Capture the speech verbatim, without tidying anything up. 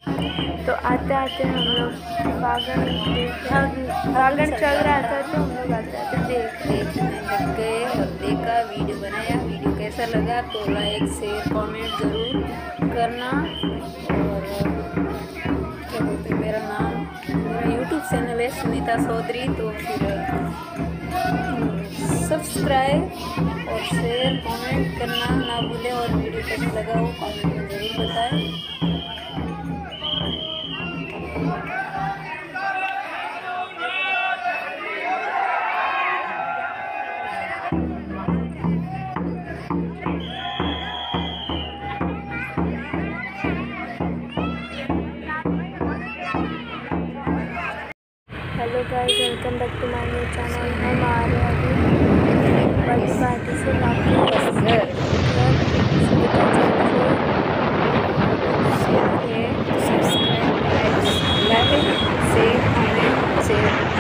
तो आते आते हम लोग बागन बागन चल रहा था तो हम लोग आते आते देख देखने लग गए और देखा, वीडियो बनाया। वीडियो कैसा लगा तो लाइक शेयर कमेंट ज़रूर करना। और क्या बोलते हैं, मेरा नाम मेरा यूट्यूब चैनल है सुनीता चौधरी, तो फिर सब्सक्राइब और शेयर कमेंट करना ना भूलें। और वीडियो कैसा लगा वो कमेंट में ज़रूर बताएं। Hello guys, welcome back to my new channel. हम आ रहे हैं अभी बर्थडे पार्टी से वापस घर। Subscribe, like, share, comment, share.